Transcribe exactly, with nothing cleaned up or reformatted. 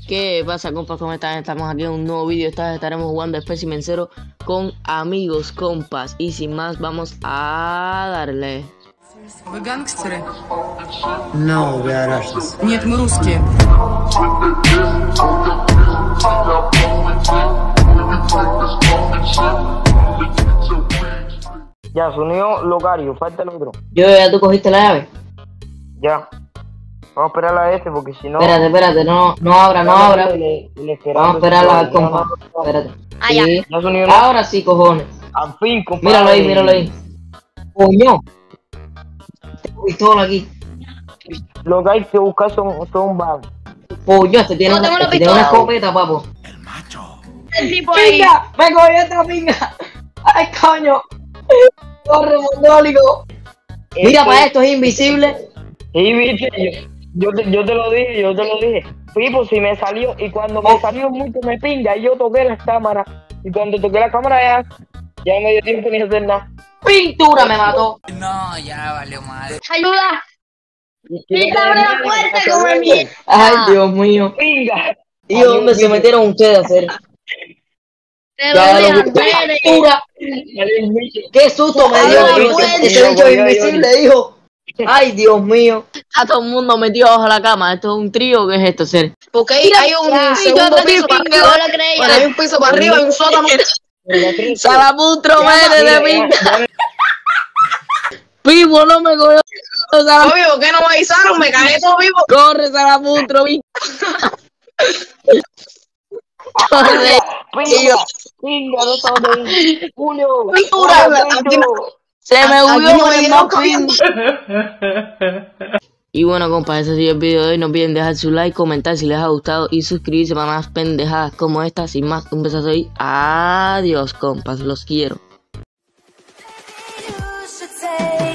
¿Qué pasa, compas? ¿Cómo están? Estamos aquí en un nuevo vídeo. Esta vez estaremos jugando Specimen Zero con amigos, compas. Y sin más, vamos a darle. Вы гангстеры? No, we are Russians. Нет, мы русские. Ya, se unió Locario, falta el otro. Yo, ¿ya tú cogiste la llave? Ya. Vamos a esperar a este porque si no... Espérate, espérate, no, no abra, no abra. Le- le esperamos. Vamos a esperar al compa. Espérate. Ah, ya. Sí. Ya se unió. Ahora sí, cojones. Al fin, compadre. Míralo ahí, míralo ahí. Coño. Tengo pistola aquí. Lo que hay que buscar son, son balas. Coño, este tiene, No, una, tengo una este tiene una pistola. escopeta, papo. El tipo ahí. ¡Pinga! ¡Me cogió esta pinga! ¡Ay, coño! ¡Corre, mongólico! Mira, para esto es invisible. Sí, viste, yo, yo, te, yo te lo dije, yo te lo dije. Pipo, si me salió, y cuando me salió mucho me pinga, y yo toqué las cámaras. Y cuando toqué la cámara ya, ya no me dio tiempo ni hacer nada. ¡Pintura me mató! No, ya valió madre. Ayuda. Pinta, abre la puerta, como el mío. ¡Ay, Dios mío! Pinga. ¿Y dónde se metieron ustedes a hacer? Te lo Ya voy lo a vi. ver. ¡Pintura! ¡Qué susto me dio! Ay, hijo! bueno. Ese bicho es invisible, hijo. ¡Ay, Dios mío! A todo el mundo metido bajo la cama. ¿Esto es un trío o qué es esto, ser? Porque hay, hay un Ya, segundo yo piso para también arriba. no lo creía. Bueno, hay un piso para arriba y un sótano. ¡Salaputro, vete de pinga! ¡Pipo, no me cogió! Salaputro. Obvio, ¿por qué no me avisaron? Me cagué todo vivo. ¡Corre, Salaputro! vi- ¡Corre! Pinga. Pinga, no estamos ahí. Julio. Pintura. Julio. ¡Se me Aquí huyó no con me el dieron muffin! Y bueno, compas, ese ha sido el video de hoy. No olviden dejar su like, comentar si les ha gustado y suscribirse para más pendejadas como esta. Sin más, un besazo y adiós, compas, los quiero. You should take